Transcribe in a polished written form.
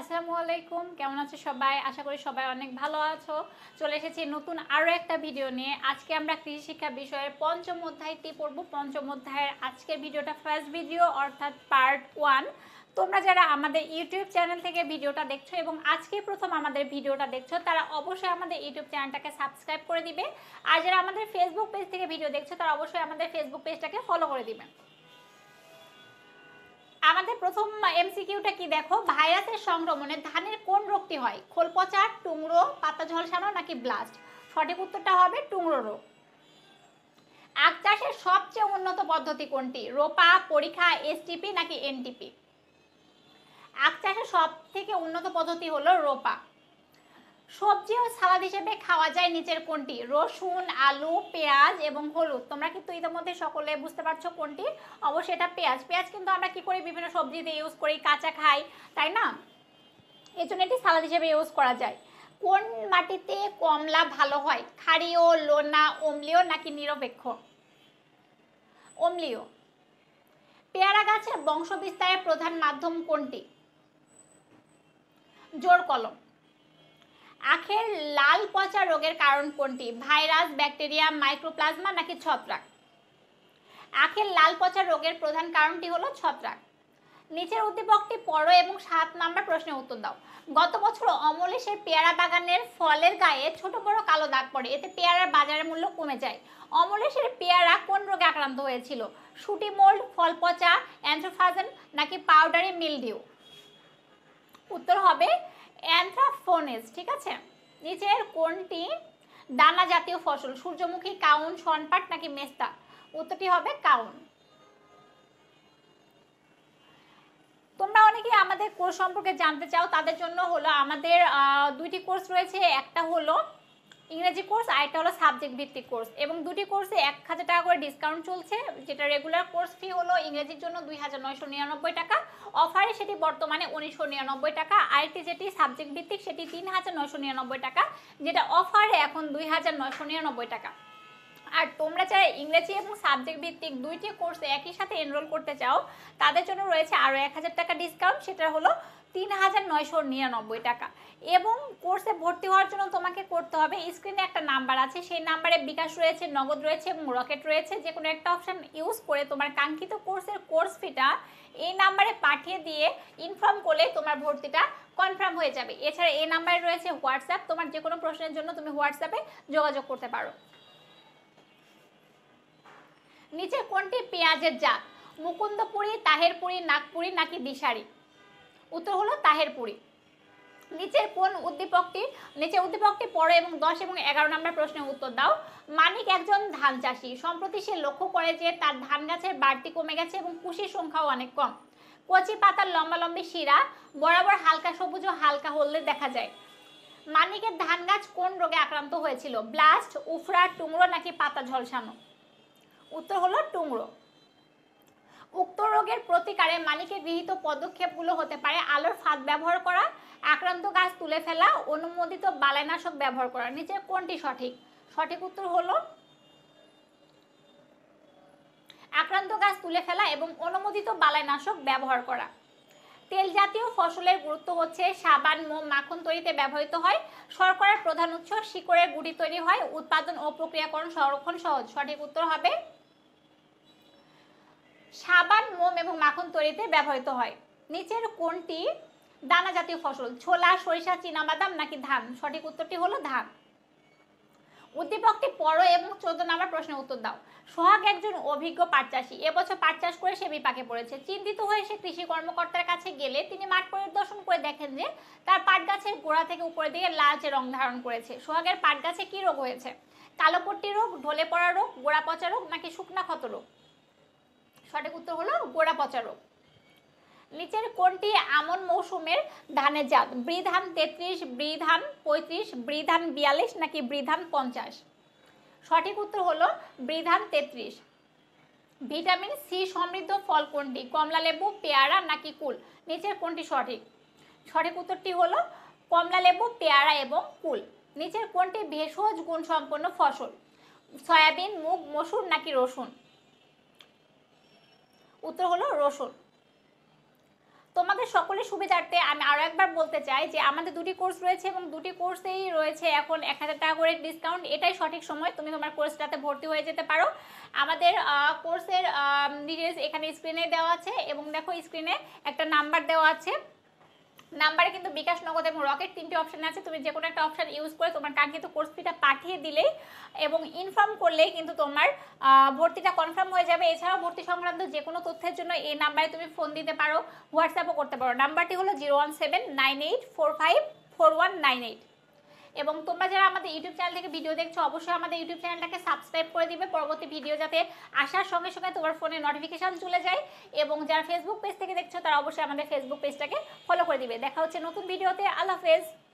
আসসালামু আলাইকুম, কেমন আছো সবাই? আশা করি সবাই অনেক ভালো আছো। চলে এসেছি নতুন আরও একটা ভিডিও নিয়ে। আজকে আমরা কৃষি শিক্ষা বিষয়ের পঞ্চম অধ্যায়টি পড়ব। পঞ্চম অধ্যায়ের আজকের ভিডিওটা ফার্স্ট ভিডিও, অর্থাৎ পার্ট 1। তোমরা যারা আমাদের ইউটিউব চ্যানেল থেকে ভিডিওটা দেখছো এবং আজকে প্রথম আমাদের ভিডিওটা দেখছো, তারা অবশ্যই আমাদের ইউটিউব চ্যানেলটাকে সাবস্ক্রাইব করে দিবে। আর যারা আমাদের ফেসবুক পেজ থেকে ভিডিও দেখছো, তারা অবশ্যই আমাদের ফেসবুক পেজটাকে ফলো করে দিবে। আমাদের প্রথম এমসিকিউটা কি দেখো, ভাইরাসের সংক্রমণে ধানের কোন রোগটি হয়? খোল পচা, টুংরো, পাতা ঝলসানো নাকি ব্লাস্ট? সঠিক উত্তরটা হবে টুংরো রোগ। আখ চাষের সবচেয়ে উন্নত পদ্ধতি কোনটি? রোপা, পরীক্ষা, এসটিপি নাকি এনটিপি? আখ চাষের সব থেকে উন্নত পদ্ধতি হলো রোপা। সবজি ও সালাদ হিসেবে খাওয়া যায় নিচের কোনটি? রসুন, আলু, পেঁয়াজ এবং হলুদ। তোমরা কিন্তু ইতিমধ্যে সকলে বুঝতে পারছো কোনটি। অবশ্যই এটা পেঁয়াজ। পেঁয়াজ কিন্তু আমরা কি করি, বিভিন্ন সবজিতে ইউজ করি, কাঁচা খাই, তাই না? এই জন্য এটি সালাদ হিসেবে ইউজ করা যায়। কোন মাটিতে কমলা ভালো হয়? ক্ষারীয়, লোনা, অম্লীয় নাকি নিরপেক্ষ? অম্লীয়। পেয়ারা গাছের বংশ বিস্তারের প্রধান মাধ্যম কোনটি? জোড় কলম। আখের লাল পচা রোগের কারণ কোনটি? ভাইরাস, ব্যাকটেরিয়া, মাইক্রোপ্লাজমা নাকি ছত্রাক? আখের লাল পচা রোগের প্রধান কারণটি হলো ছত্রাক। নিচের উদ্দীপকটি পড়ো এবং 7 নম্বর প্রশ্নের উত্তর দাও। গত বছর অমলেশের পেয়ারা বাগানের ফলের গায়ে ছোট বড় কালো দাগ পড়ে, এতে পেয়ারার বাজারের মূল্য কমে যায়। অমলেশের পেয়ারা কোন রোগে আক্রান্ত হয়েছিল? শুটি মোল্ড, ফল পচা, অ্যান্থ্রাফাজেন নাকি পাউডারি মিলডিউ? উত্তর হবে অ্যান্থ্রাফোনেস। ঠিক আছে। নিচের কোনটি দানা জাতীয় ফসল? সূর্যমুখী, কাউন, শনপাট নাকি মেস্তা? উত্তরটি হবে কাউন। তোমরা অনেকেই আমাদের কোর্স সম্পর্কে জানতে চাও, তাদের জন্য হলো আমাদের দুইটি কোর্স রয়েছে। একটা হলো ইংরেজি কোর্স আর একটা হলো সাবজেক্ট ভিত্তিক কোর্স, এবং দুটি কোর্সে 1000 টাকা করে ডিসকাউন্ট চলছে। যেটা রেগুলার কোর্স ফি হলো ইংরেজির জন্য 2999 টাকা, অফারে সেটি বর্তমানে 1999 টাকা। আরেকটি যেটি সাবজেক্ট ভিত্তিক সেটি 3999 টাকা, যেটা অফারে এখন 2999 টাকা। আর তোমরা যারা ইংরেজি এবং সাবজেক্ট ভিত্তিক দুইটি কোর্সে একই সাথে এনরোল করতে চাও, তাদের জন্য রয়েছে আরও 1000 টাকা ডিসকাউন্ট, সেটা হলো 3999 টাকা। এবং কোর্সে ভর্তি হওয়ার জন্য তোমাকে করতে হবে, স্ক্রিনে একটা নাম্বার আছে, সেই নাম্বারে বিকাশ রয়েছে, নগদ রয়েছে এবং রকেট রয়েছে। যে কোনো একটা অপশান ইউজ করে তোমার কাঙ্ক্ষিত কোর্সের কোর্স ফিটা এই নাম্বারে পাঠিয়ে দিয়ে ইনফর্ম করলে তোমার ভর্তিটা কনফার্ম হয়ে যাবে। এছাড়া এই নাম্বারে রয়েছে হোয়াটসঅ্যাপ, তোমার যে কোনো প্রশ্নের জন্য তুমি হোয়াটসঅ্যাপে যোগাযোগ করতে পারো। নিচে কোনটি পেঁয়াজের জাত? মুকুন্দপুরি, তাহেরপুরি, নাগপুরি নাকি দিশারি? উত্তর হলো তাহেরপুরি। নিচের উদ্দীপকটি পড়ো এবং 10 এবং 11 নম্বর প্রশ্নের উত্তর দাও। মানিক একজন ধান চাষি। সম্প্রতি সে লক্ষ্য করে যে তার ধান গাছের বাড়তি কমে গেছে এবং কুশির সংখ্যাও অনেক কম। কচি পাতার লম্বালম্বি শিরা বরাবর হালকা সবুজ ও হালকা হলদে দেখা যায়। মানিকের ধান গাছ কোন রোগে আক্রান্ত হয়েছিল? ব্লাস্ট, উফরা, টুংরো নাকি পাতা ঝলসানো? উত্তর হলো টুংরো। উক্ত রোগের প্রতিকারে মালিকের গৃহীত পদক্ষেপগুলো হতে পারে আলোর ফাঁদ ব্যবহার করা, আক্রান্ত গাছ তুলে ফেলা, অনুমোদিত বালাইনাশক ব্যবহার করা। নিচের কোনটি সঠিক? সঠিক উত্তর হলো আক্রান্ত গাছ তুলে ফেলা এবং অনুমোদিত বালাইনাশক ব্যবহার করা। তেল জাতীয় ফসলের গুরুত্ব হচ্ছে সাবান, মোম, মাখন তৈরিতে ব্যবহৃত হয়। শর্করার প্রধান উৎস, শিকড়ের গুঁড়ি তৈরি হয়। উৎপাদন ও প্রক্রিয়াকরণ সংরক্ষণ সহজ। সঠিক উত্তর হবে সাবান, মোম এবং মাখন তৈরিতে ব্যবহৃত হয়। নিচের কোনটি দানা জাতীয় ফসল? ছোলা, সরিষা, চীনাবাদাম নাকি ধান? সঠিক উত্তরটি হলো ধান। উদ্দীপকটি পড়ো এবং 14 নম্বর প্রশ্নের উত্তর দাও। সোহাগ একজন অভিজ্ঞ পাট চাষি। এবছর পাট চাষ করে সে বিপাকে পড়েছে। চিন্তিত হয়ে সে কৃষি কর্মকর্তার কাছে গেলে তিনি মাঠ পরিদর্শন করে দেখেন যে তার পাট গাছের গোড়া থেকে উপরের দিকে লালচে রং ধারণ করেছে। সোহাগের পাট গাছে কি রোগ হয়েছে? কালোপট্টি রোগ, ঢলে পড়া রোগ, গোড়া পচা রোগ নাকি শুকনা ক্ষত রোগ? সঠিক উত্তর হলো গোড়া পচা রোগ। নিচের কোনটি আমন মৌসুমের ধানের জাত? বৃধান 33, বৃধান 35, বৃধান 42 নাকি বৃধান 50? সঠিক উত্তর হলো বৃধান 33। ভিটামিন সি সমৃদ্ধ ফল কোনটি? কমলা লেবু, পেয়ারা নাকি কুল? নিচের কোনটি সঠিক? সঠিক উত্তরটি হলো কমলা লেবু, পেয়ারা এবং কুল। নিচের কোনটি ভেষজ গুণ সম্পন্ন ফসল? সয়াবিন, মুগ, মসুর নাকি রসুন? উত্তর হলো রসুন। তোমাদের সকলের সুবিধার্থে আমি আরও একবার বলতে চাই যে আমাদের দুটি কোর্স রয়েছে এবং দুটি কোর্সেই রয়েছে এখন 1000 টাকা করে ডিসকাউন্ট। এটাই সঠিক সময়, তুমি তোমার কোর্সটাতে ভর্তি হয়ে যেতে পারো। আমাদের কোর্সের ডিটেলস এখানে স্ক্রিনে দেওয়া আছে এবং দেখো স্ক্রিনে একটা নাম্বার দেওয়া আছে। নাম্বারে কিন্তু বিকাশ, নগদ এবং রকেট 3টি অপশন আছে। তুমি যে কোনো একটা অপশন ইউজ করে তোমার কাঙ্ক্ষিত কোর্স ফিটা পাঠিয়ে দিলেই এবং ইনফর্ম করলেই কিন্তু তোমার ভর্তিটা কনফার্ম হয়ে যাবে। এছাড়াও ভর্তি সংক্রান্ত যে কোনো তথ্যের জন্য এই নাম্বারে তুমি ফোন দিতে পারো, হোয়াটসঅ্যাপও করতে পারো। নাম্বারটি হলো 01798454198। এবং তোমরা যারা আমাদের ইউটিউব চ্যানেল থেকে ভিডিও দেখছো অবশ্যই আমাদের ইউটিউব চ্যানেলটাকে সাবস্ক্রাইব করে দিবে, পরবর্তী ভিডিও যাতে আসার সঙ্গে সঙ্গে তোমার ফোনে নোটিফিকেশন চলে যায়। এবং যারা ফেসবুক পেজ থেকে দেখছো তারা অবশ্যই আমাদের ফেসবুক পেজটাকে ফলো করে দিবে। দেখা হচ্ছে নতুন ভিডিওতে। আল্লাহ হাফেজ।